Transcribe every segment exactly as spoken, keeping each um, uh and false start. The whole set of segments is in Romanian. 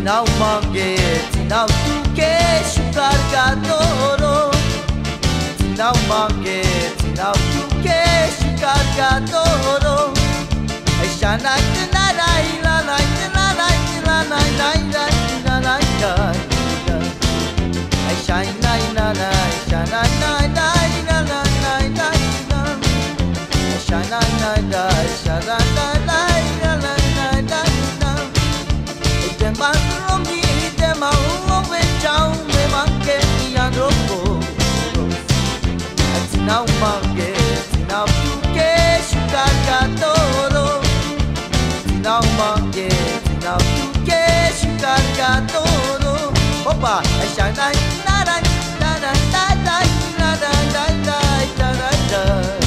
Tinau mange, tinau tuke, shukar gatoro. Tinau mange, tinau tuke, shukar gatoro. Ai shanai na na na na na na na na na na na na. Ai shanai na na na shanai na na na na na na. Ai shanai na na shanai na na na na na na. Dem bandromi, dem alove chau me manke iandroko. Tinau mange, tinau tuke, shukar gatoro. Tinau mange, tinau tuke, shukar gatoro. Opa, ai shanai na na na na na na na na na na na na na.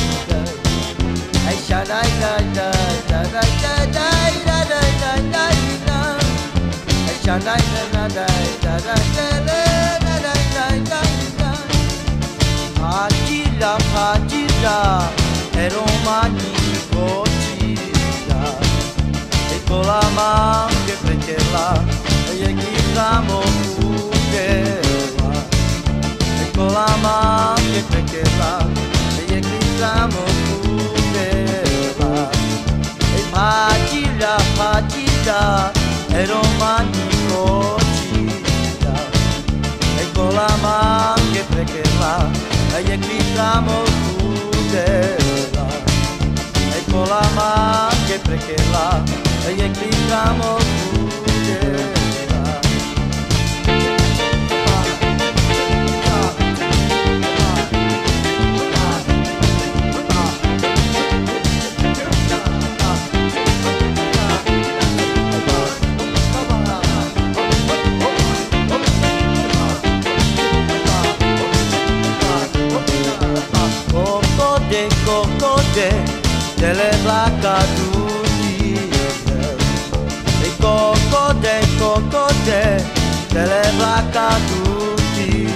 Ai shanai na na na na na na na na na na. Shanai na na na na na na na na na na. Hajira hajira, eromani kochira. Ekola mange prekela, yekiramo kukela. Ekola mange prekela, yekiramo kukela. Hajira hajira, eromani kochira. Ekola mange prekela, yekiramo kukela. Ekola mange prekela, yekiramo kukela. Delle placca tutti e coco de coco de delle placca tutti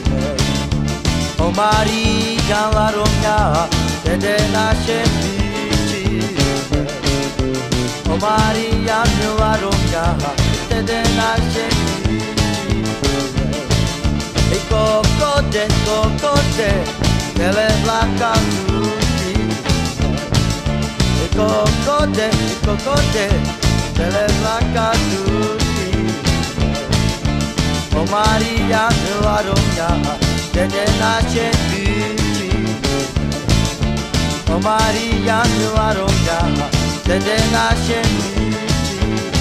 o Maria la rogna de de nasce bici o Maria la rogna de de nasce bici e coco de coco de delle placca tutti Cocode, cocode, delle placca tutti. O Maria della rogna, de nasce bici. O Maria della rogna, de nasce bici.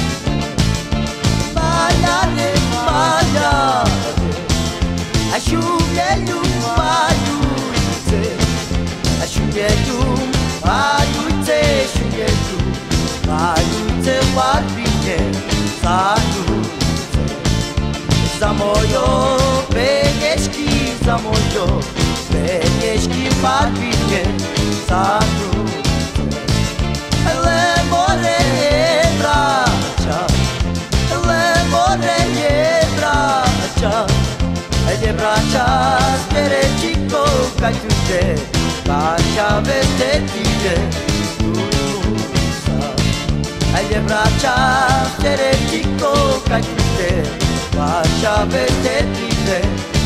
Baiare, baiare, asciughe l'umagliuzze, asciughe l'umagliuzze. Ayute şuyetu, ayute var bine, salute. Zamoyo, begeşki zamoyo, begeşki var bine, salute. Le more bracia, le more bracia, le bracia spere chico caitute. Lascia vestire l'usa agli braccia tere chico caite lascia vestire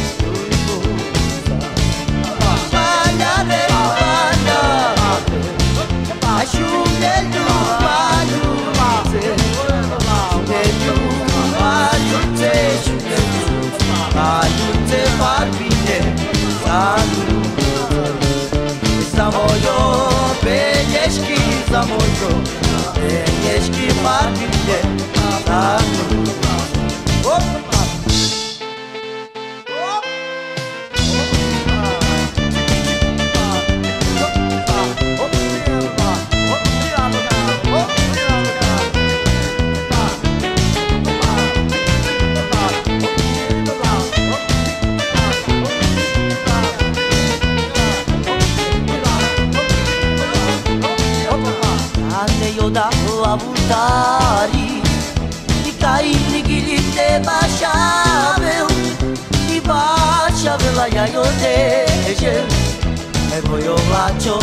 l'usa bagnare bagnare asciughe l'umagliuzze asciughe l'umagliuzze asciughe l'umagliuzze barbine salute Zamoyo, begeşki zamoyo, begeşki barbine, salute. Hop! Da avutari i cai ligili te bashavel i bashavel ya yo deje e voglio faccio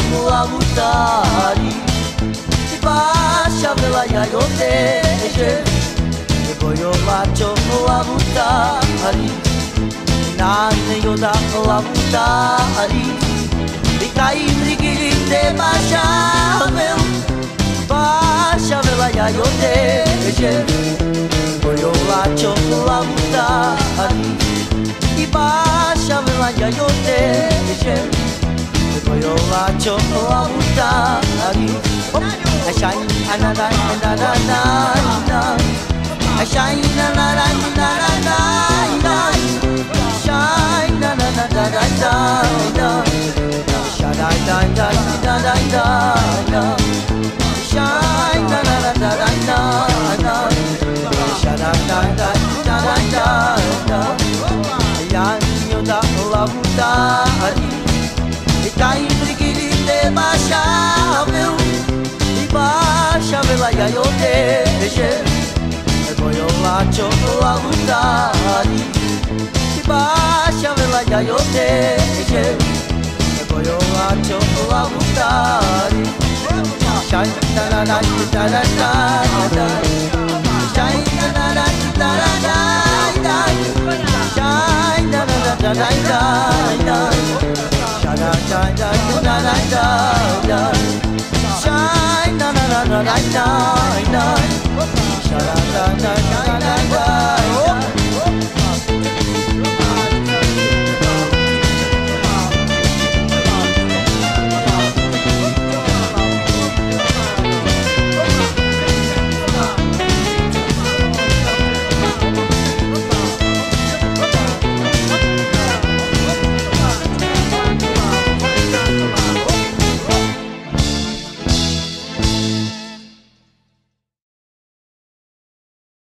avutari i bashavel ya yo deje e voglio faccio la buttare, nanne io da la buttare, i caimri che te baciavel, baciavel ya io te, voglio faccio la buttare, i baciavel ya io te, voglio faccio la buttare. I shine na na na na na na. I shine na na na na na na. Shine na na na na na na. Shine na na na na na na. Shine na na na na na na. Shine na na na na na na. Yanyo da la buttare. E cai brighi te baciavel. Baciavel ya io te, e poi io faccio la buttare. Baciavel ya io te, e poi io faccio la buttare. Shine na na na na na na, shine na na na na na na, shine na na na na na, shine na na na na na. Shine, na na na na na na.